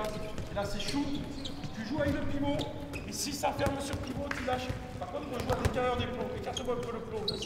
passe. Et là, c'est shoot. Tu joues avec le pivot. Et si ça ferme sur pivot, tu lâches. Par contre, on joue à l'intérieur des plots. Écarte-moi un peu le plot.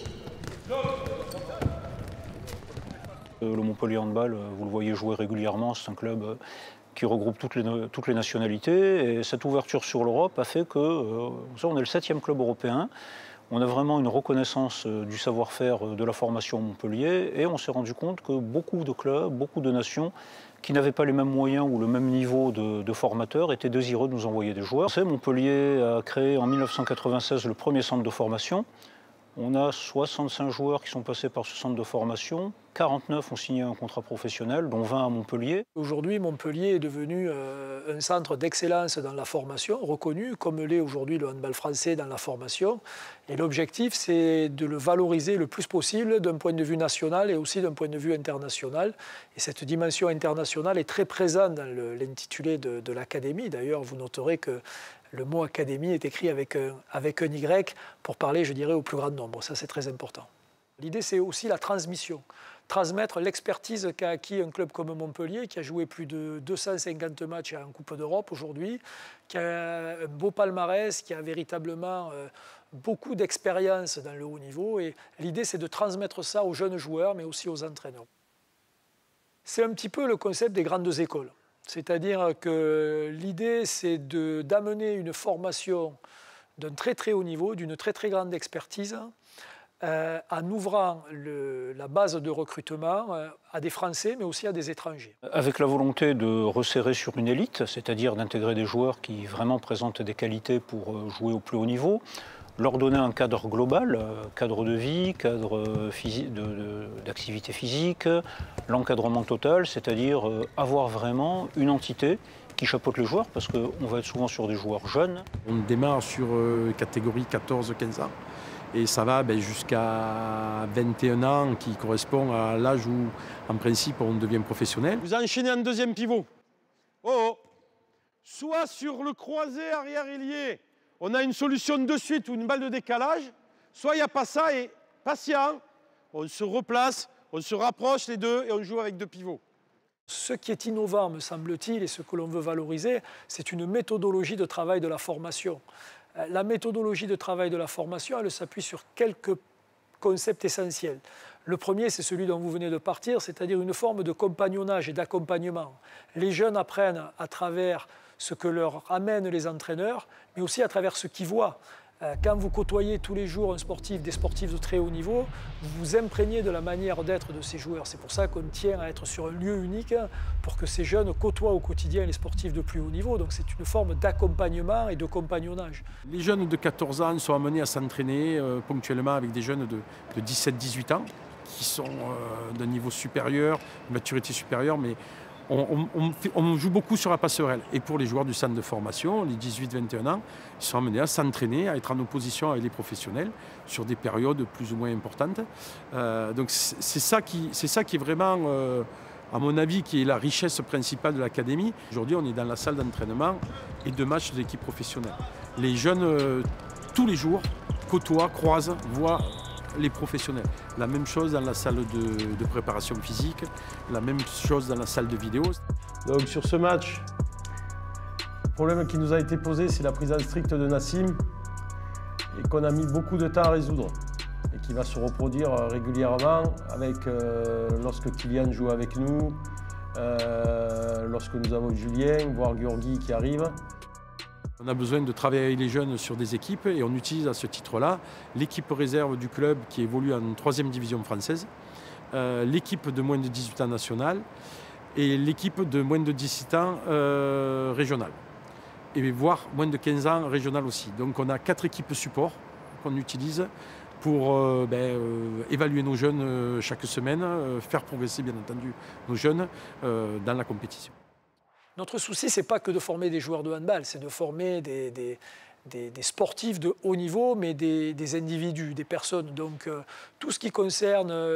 Le Montpellier Handball, vous le voyez jouer régulièrement, c'est un club qui regroupe toutes les nationalités. Et cette ouverture sur l'Europe a fait que on est le 7e club européen. On a vraiment une reconnaissance du savoir-faire de la formation à Montpellier et on s'est rendu compte que beaucoup de clubs, beaucoup de nations qui n'avaient pas les mêmes moyens ou le même niveau de formateurs étaient désireux de nous envoyer des joueurs. Montpellier a créé en 1996 le premier centre de formation. On a 65 joueurs qui sont passés par ce centre de formation, 49 ont signé un contrat professionnel, dont 20 à Montpellier. Aujourd'hui, Montpellier est devenu un centre d'excellence dans la formation, reconnu, comme l'est aujourd'hui le handball français dans la formation. Et l'objectif, c'est de le valoriser le plus possible d'un point de vue national et aussi d'un point de vue international. Et cette dimension internationale est très présente dans l'intitulé de l'académie. D'ailleurs, vous noterez que le mot académie est écrit avec un Y pour parler, je dirais, au plus grand nombre. Ça, c'est très important. L'idée, c'est aussi la transmission. Transmettre l'expertise qu'a acquis un club comme Montpellier, qui a joué plus de 250 matchs en Coupe d'Europe aujourd'hui, qui a un beau palmarès, qui a véritablement beaucoup d'expérience dans le haut niveau. Et l'idée, c'est de transmettre ça aux jeunes joueurs, mais aussi aux entraîneurs. C'est un petit peu le concept des grandes écoles. C'est-à-dire que l'idée, c'est d'amener une formation d'un très très haut niveau, d'une très très grande expertise, en ouvrant la base de recrutement à des Français, mais aussi à des étrangers. Avec la volonté de resserrer sur une élite, c'est-à-dire d'intégrer des joueurs qui vraiment présentent des qualités pour jouer au plus haut niveau, leur donner un cadre global, cadre de vie, cadre d'activité physique, l'encadrement total, c'est-à-dire avoir vraiment une entité qui chapeaute les joueurs, parce qu'on va être souvent sur des joueurs jeunes. On démarre sur catégorie 14-15 ans. Et ça va jusqu'à 21 ans, qui correspond à l'âge où, en principe, on devient professionnel. Vous enchaînez en deuxième pivot. Oh. Soit sur le croisé arrière-ailier, on a une solution de suite ou une balle de décalage, soit il n'y a pas ça et patient, on se replace, on se rapproche les deux et on joue avec deux pivots. Ce qui est innovant, me semble-t-il, et ce que l'on veut valoriser, c'est une méthodologie de travail de la formation. La méthodologie de travail de la formation, elle s'appuie sur quelques concepts essentiels. Le premier, c'est celui dont vous venez de partir, c'est-à-dire une forme de compagnonnage et d'accompagnement. Les jeunes apprennent à travers ce que leur amènent les entraîneurs, mais aussi à travers ce qu'ils voient. Quand vous côtoyez tous les jours des sportifs de très haut niveau, vous vous imprégnez de la manière d'être de ces joueurs. C'est pour ça qu'on tient à être sur un lieu unique pour que ces jeunes côtoient au quotidien les sportifs de plus haut niveau. Donc c'est une forme d'accompagnement et de compagnonnage. Les jeunes de 14 ans sont amenés à s'entraîner ponctuellement avec des jeunes de 17-18 ans qui sont d'un niveau supérieur, de maturité supérieure, mais on joue beaucoup sur la passerelle. Et pour les joueurs du centre de formation, les 18-21 ans, ils sont amenés à s'entraîner, à être en opposition avec les professionnels sur des périodes plus ou moins importantes. Donc c'est ça qui est vraiment, à mon avis, qui est la richesse principale de l'académie. Aujourd'hui, on est dans la salle d'entraînement et de matchs de l'équipe professionnelle. Les jeunes, tous les jours, côtoient, croisent, voient les professionnels. La même chose dans la salle de préparation physique, la même chose dans la salle de vidéo. Donc sur ce match, le problème qui nous a été posé, c'est la prise en strict de Nassim et qu'on a mis beaucoup de temps à résoudre et qui va se reproduire régulièrement avec, lorsque Kylian joue avec nous, lorsque nous avons Julien, voire Georgi qui arrive. On a besoin de travailler avec les jeunes sur des équipes et on utilise à ce titre-là l'équipe réserve du club qui évolue en 3e division française, l'équipe de moins de 18 ans nationale et l'équipe de moins de 17 ans régionale, et voire moins de 15 ans régionale aussi. Donc on a 4 équipes support qu'on utilise pour évaluer nos jeunes chaque semaine, faire progresser bien entendu nos jeunes dans la compétition. Notre souci, ce n'est pas que de former des joueurs de handball, c'est de former des sportifs de haut niveau, mais des individus, des personnes. Donc tout ce qui concerne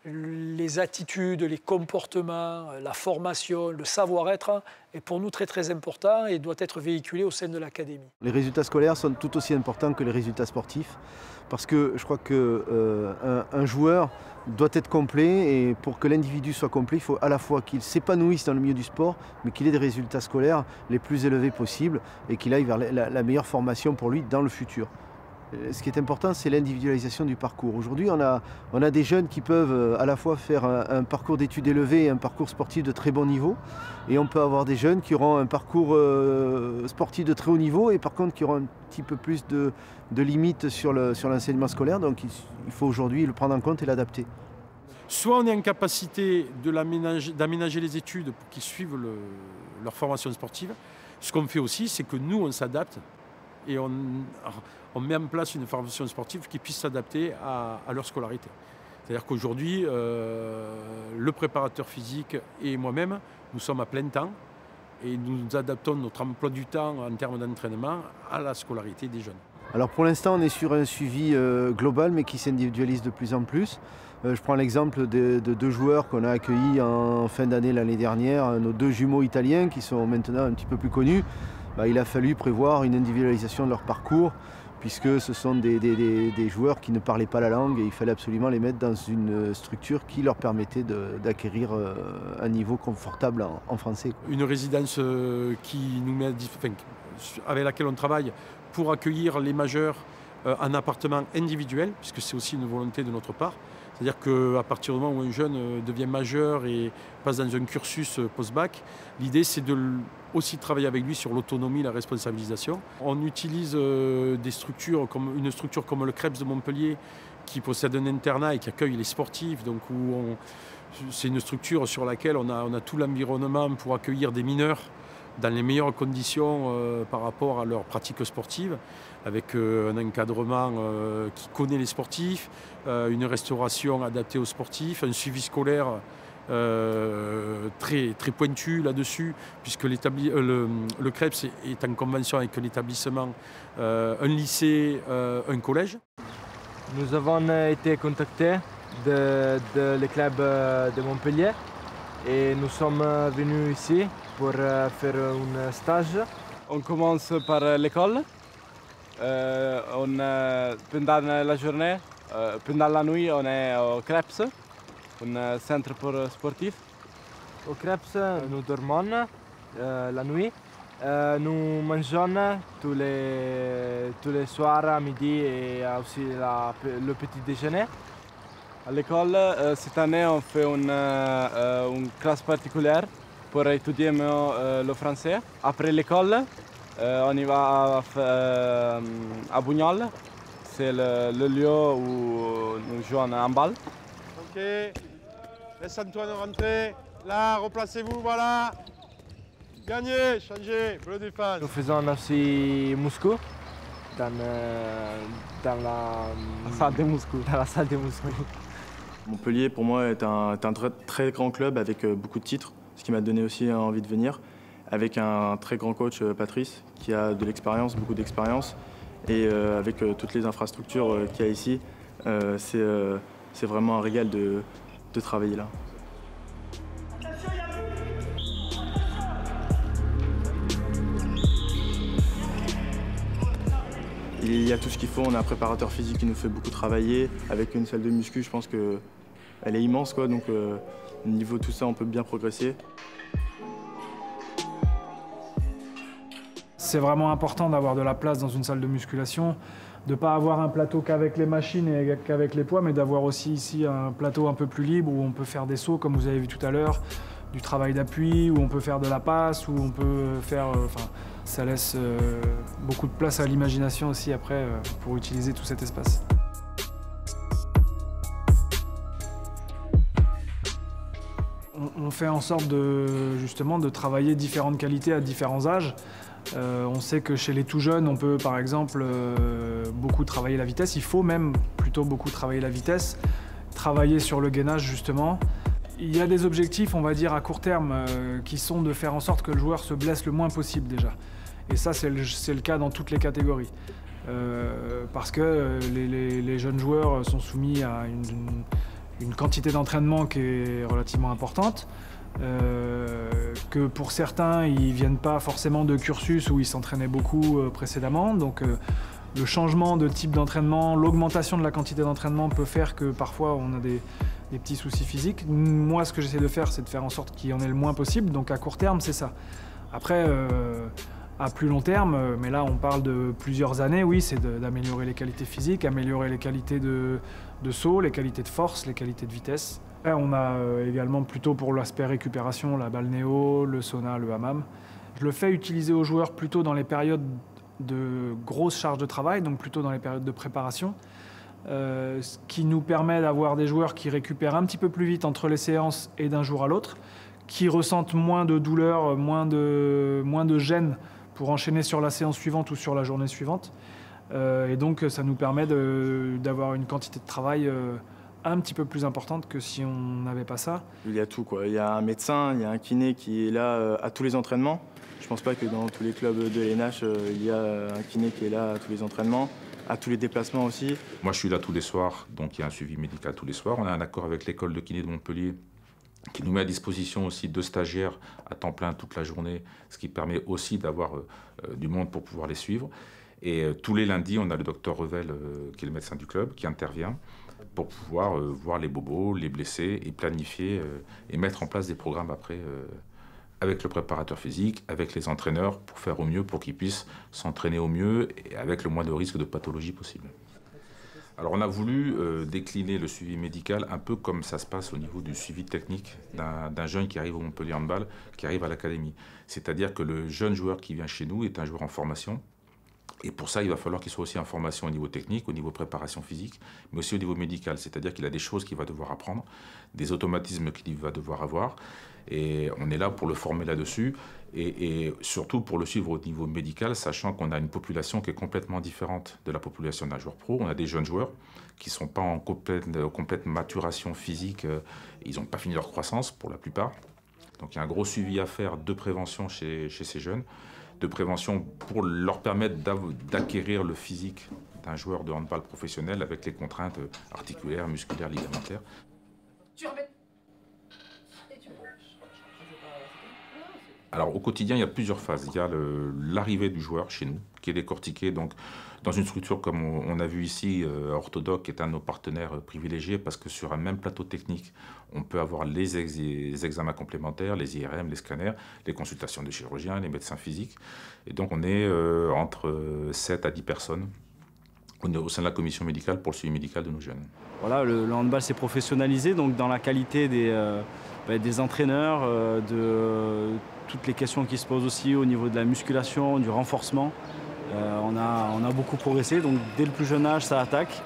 les attitudes, les comportements, la formation, le savoir-être est pour nous très très important et doit être véhiculé au sein de l'académie. Les résultats scolaires sont tout aussi importants que les résultats sportifs parce que je crois qu'un joueur doit être complet et pour que l'individu soit complet, il faut à la fois qu'il s'épanouisse dans le milieu du sport mais qu'il ait des résultats scolaires les plus élevés possibles et qu'il aille vers la meilleure formation pour lui dans le futur. Ce qui est important, c'est l'individualisation du parcours. Aujourd'hui, on a des jeunes qui peuvent à la fois faire un parcours d'études élevé et un parcours sportif de très bon niveau. Et on peut avoir des jeunes qui auront un parcours sportif de très haut niveau et par contre qui auront un petit peu plus de limites sur l'enseignement scolaire. Donc il faut aujourd'hui le prendre en compte et l'adapter. Soit on est en capacité d'aménager les études pour qu'ils suivent leur formation sportive. Ce qu'on fait aussi, c'est que nous, on s'adapte et on met en place une formation sportive qui puisse s'adapter à leur scolarité. C'est-à-dire qu'aujourd'hui, le préparateur physique et moi-même, nous sommes à plein temps et nous adaptons notre emploi du temps en termes d'entraînement à la scolarité des jeunes. Alors pour l'instant, on est sur un suivi global mais qui s'individualise de plus en plus. Je prends l'exemple de 2 joueurs qu'on a accueillis en fin d'année l'année dernière, nos 2 jumeaux italiens qui sont maintenant un petit peu plus connus. Il a fallu prévoir une individualisation de leur parcours puisque ce sont des joueurs qui ne parlaient pas la langue et il fallait absolument les mettre dans une structure qui leur permettait d'acquérir un niveau confortable en français. Une résidence avec laquelle on travaille pour accueillir les majeurs en appartement individuel, puisque c'est aussi une volonté de notre part. C'est-à-dire qu'à partir du moment où un jeune devient majeur et passe dans un cursus post-bac, l'idée c'est aussi travailler avec lui sur l'autonomie, la responsabilisation. On utilise une structure comme le Krebs de Montpellier qui possède un internat et qui accueille les sportifs. Donc c'est une structure sur laquelle on a tout l'environnement pour accueillir des mineurs dans les meilleures conditions par rapport à leurs pratiques sportives, avec un encadrement qui connaît les sportifs, une restauration adaptée aux sportifs, un suivi scolaire très, très pointu là-dessus, puisque le CREPS est en convention avec l'établissement, un lycée, un collège. Nous avons été contactés de le club de Montpellier et nous sommes venus ici pour faire un stage. On commence par l'école. Pendant la journée, pendant la nuit, on est au CREPS, un centre pour sportifs. Au CREPS, nous dormons la nuit. Nous mangeons tous les soirs, à midi et aussi le petit déjeuner. À l'école, cette année, on fait une classe particulière pour étudier le français. Après l'école, on y va à Bugnol. C'est le lieu où nous jouons en balle. Ok, laisse Antoine rentrer. Là, replacez-vous, voilà. Gagnez, changez, bleu défense. Nous faisons aussi Moscou dans la salle de Moscou. Montpellier, pour moi, est un très grand club avec beaucoup de titres, ce qui m'a donné aussi envie de venir, avec un très grand coach, Patrice, qui a de l'expérience, beaucoup d'expérience, et avec toutes les infrastructures qu'il y a ici, c'est vraiment un régal de travailler là. Il y a tout ce qu'il faut, on a un préparateur physique qui nous fait beaucoup travailler. Avec une salle de muscu, je pense qu'elle est immense, quoi, donc niveau tout ça, on peut bien progresser. C'est vraiment important d'avoir de la place dans une salle de musculation, de ne pas avoir un plateau qu'avec les machines et qu'avec les poids, mais d'avoir aussi ici un plateau un peu plus libre où on peut faire des sauts, comme vous avez vu tout à l'heure, du travail d'appui, où on peut faire de la passe, où on peut faire... ça laisse beaucoup de place à l'imagination aussi après pour utiliser tout cet espace. On fait en sorte justement de travailler différentes qualités à différents âges. On sait que chez les tout jeunes, on peut par exemple beaucoup travailler la vitesse. Il faut même plutôt beaucoup travailler la vitesse, travailler sur le gainage justement. Il y a des objectifs, on va dire, à court terme qui sont de faire en sorte que le joueur se blesse le moins possible déjà. Et ça, c'est le cas dans toutes les catégories. Parce que les jeunes joueurs sont soumis à une quantité d'entraînement qui est relativement importante, que pour certains, ils ne viennent pas forcément de cursus où ils s'entraînaient beaucoup précédemment. Donc le changement de type d'entraînement, l'augmentation de la quantité d'entraînement peut faire que parfois on a des petits soucis physiques. Moi, ce que j'essaie de faire, c'est de faire en sorte qu'il y en ait le moins possible. Donc à court terme, c'est ça. Après, à plus long terme, mais là on parle de plusieurs années, oui, c'est d'améliorer les qualités physiques, améliorer les qualités de saut, les qualités de force, les qualités de vitesse. Là, on a également plutôt pour l'aspect récupération, la balnéo, le sauna, le hammam. Je le fais utiliser aux joueurs plutôt dans les périodes de grosses charges de travail, donc plutôt dans les périodes de préparation, ce qui nous permet d'avoir des joueurs qui récupèrent un petit peu plus vite entre les séances et d'un jour à l'autre, qui ressentent moins de douleur, moins de gêne pour enchaîner sur la séance suivante ou sur la journée suivante. Et donc ça nous permet d'avoir une quantité de travail un petit peu plus importante que si on n'avait pas ça. Il y a tout, quoi. Il y a un médecin, il y a un kiné qui est là à tous les entraînements. Je ne pense pas que dans tous les clubs de LNH, il y a un kiné qui est là à tous les entraînements, à tous les déplacements aussi. Moi, je suis là tous les soirs, donc il y a un suivi médical tous les soirs. On a un accord avec l'école de kiné de Montpellier qui nous met à disposition aussi 2 stagiaires à temps plein toute la journée, ce qui permet aussi d'avoir du monde pour pouvoir les suivre. Et tous les lundis, on a le docteur Revel, qui est le médecin du club, qui intervient pour pouvoir voir les bobos, les blessés et planifier et mettre en place des programmes après avec le préparateur physique, avec les entraîneurs pour faire au mieux, pour qu'ils puissent s'entraîner au mieux et avec le moins de risque de pathologie possible. Alors on a voulu décliner le suivi médical un peu comme ça se passe au niveau du suivi technique d'un jeune qui arrive au Montpellier Handball, qui arrive à l'académie. C'est-à-dire que le jeune joueur qui vient chez nous est un joueur en formation. Et pour ça, il va falloir qu'il soit aussi en formation au niveau technique, au niveau préparation physique, mais aussi au niveau médical. C'est-à-dire qu'il a des choses qu'il va devoir apprendre, des automatismes qu'il va devoir avoir. Et on est là pour le former là-dessus et surtout pour le suivre au niveau médical, sachant qu'on a une population qui est complètement différente de la population d'un joueur pro. On a des jeunes joueurs qui ne sont pas en complète maturation physique. Ils n'ont pas fini leur croissance pour la plupart. Donc il y a un gros suivi à faire de prévention chez ces jeunes, de prévention pour leur permettre d'acquérir le physique d'un joueur de handball professionnel avec les contraintes articulaires, musculaires, ligamentaires. Alors au quotidien, il y a plusieurs phases. Il y a l'arrivée du joueur chez nous, qui est décortiqué donc, dans une structure comme on a vu ici, Orthodoc, qui est un de nos partenaires privilégiés, parce que sur un même plateau technique, on peut avoir les examens complémentaires, les IRM, les scanners, les consultations de chirurgiens, les médecins physiques. Et donc on est entre 7 à 10 personnes au sein de la commission médicale pour le suivi médical de nos jeunes. Voilà, le handball s'est professionnalisé, donc dans la qualité des entraîneurs, de toutes les questions qui se posent aussi au niveau de la musculation, du renforcement. On a beaucoup progressé, donc dès le plus jeune âge, ça attaque.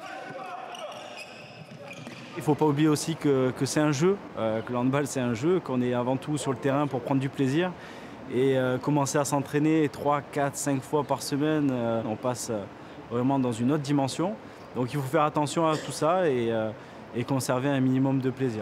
Il ne faut pas oublier aussi que c'est un jeu, que le handball c'est un jeu, qu'on est avant tout sur le terrain pour prendre du plaisir. Et commencer à s'entraîner 3, 4, 5 fois par semaine, on passe vraiment dans une autre dimension. Donc il faut faire attention à tout ça et conserver un minimum de plaisir.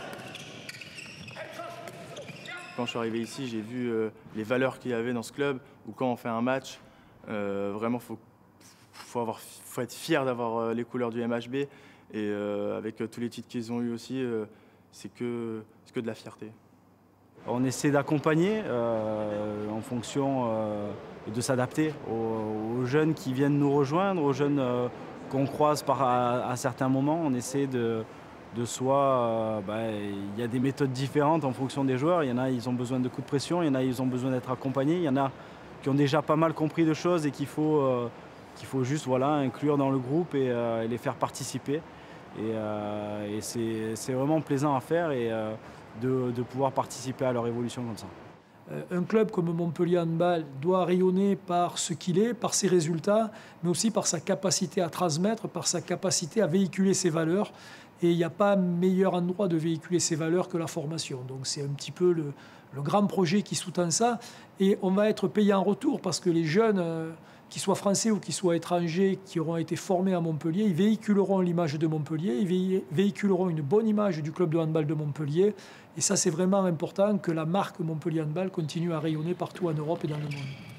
Quand je suis arrivé ici, j'ai vu les valeurs qu'il y avait dans ce club, où quand on fait un match, vraiment, faut être fier d'avoir les couleurs du MHB. Et avec tous les titres qu'ils ont eus aussi, c'est que de la fierté. On essaie d'accompagner en fonction de s'adapter aux jeunes qui viennent nous rejoindre, aux jeunes qu'on croise à certains moments. On essaie de soi, il y a des méthodes différentes en fonction des joueurs. Il y en a, ils ont besoin de coups de pression, il y en a, ils ont besoin d'être accompagnés. Il y en a qui ont déjà pas mal compris de choses et qu'il faut juste inclure dans le groupe et les faire participer. Et c'est vraiment plaisant à faire et de pouvoir participer à leur évolution comme ça. Un club comme Montpellier Handball doit rayonner par ce qu'il est, par ses résultats, mais aussi par sa capacité à transmettre, par sa capacité à véhiculer ses valeurs. Et il n'y a pas meilleur endroit de véhiculer ces valeurs que la formation. Donc c'est un petit peu le grand projet qui sous-tend ça. Et on va être payé en retour parce que les jeunes, qu'ils soient français ou qu'ils soient étrangers, qui auront été formés à Montpellier, ils véhiculeront l'image de Montpellier, ils véhiculeront une bonne image du club de handball de Montpellier. Et ça, c'est vraiment important que la marque Montpellier Handball continue à rayonner partout en Europe et dans le monde.